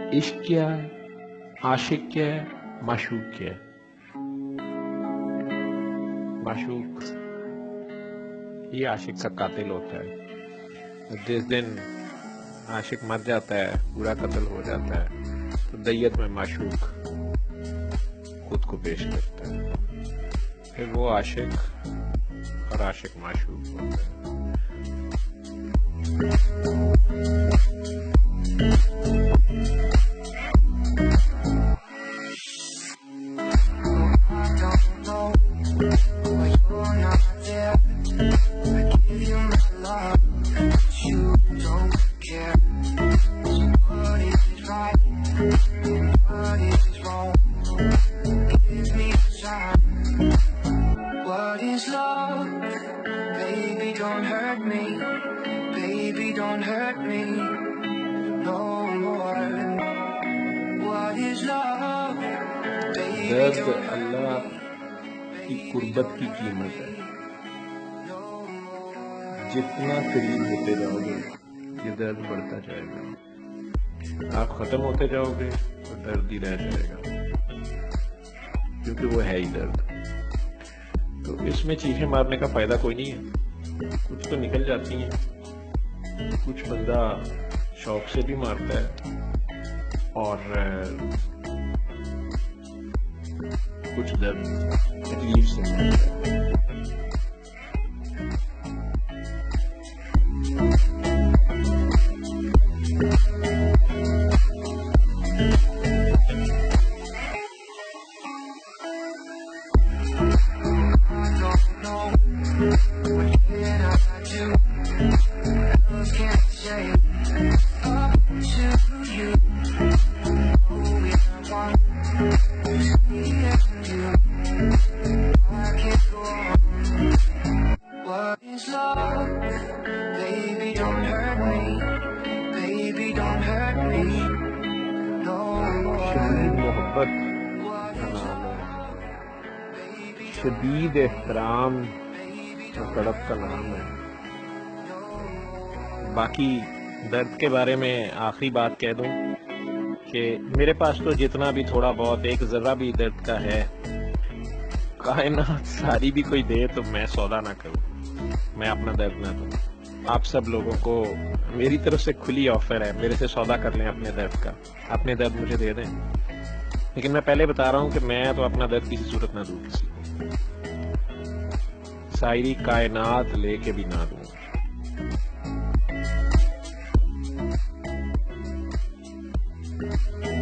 عشق کیا ہے، عاشق کیا ہے، معشوق کیا ہے؟ معشوق یہ عاشق کا قاتل ہوتا ہے۔ جس دن عاشق مر جاتا ہے، پورا قتل ہو جاتا ہے، تو دیت میں معشوق خود کو پیش کرتا ہے، پھر وہ عاشق اور عاشق معشوق ہوتا ہے۔ What is love? Baby, don't hurt me. Baby, don't hurt me no more. What is love? Baby, درد don't hurt اللہ کی قربت کی قیمت ہے۔ جتنا قریب ہوتے جاؤ گے یہ درد بڑھتا جائے گا، آپ ختم ہوتے جاؤ گے تو درد ہی رہ جائے گا، کیونکہ وہ ہے ہی درد۔ تو اس میں چیخیں مارنے کا فائدہ کوئی نہیں ہے، کچھ تو نکل جاتی ہیں، کچھ بندہ شوق سے بھی مارتا ہے اور کچھ درد تکلیف سے مارتا ہے۔ What is love? Baby, don't hurt me. Baby, don't hurt me no more. شدید محبت کا نام ہے، شدید احترام اور تڑپ کا نام ہے۔ باقی درد کے بارے میں آخری بات کہہ دوں کہ میرے پاس تو جتنا بھی تھوڑا بہت ایک ذرہ بھی درد کا ہے، کائنات ساری بھی کوئی دے تو میں سودا نہ کروں، میں اپنا درد نہ دوں۔ آپ سب لوگوں کو میری طرف سے کھلی آفر ہے، میرے سے سودا کر لیں اپنے درد کا، اپنے درد مجھے دے دیں، لیکن میں پہلے بتا رہا ہوں کہ میں تو اپنا درد کسی صورت نہ دوں کسی کو، ساری کائنات لے کے بھی نہ دوں۔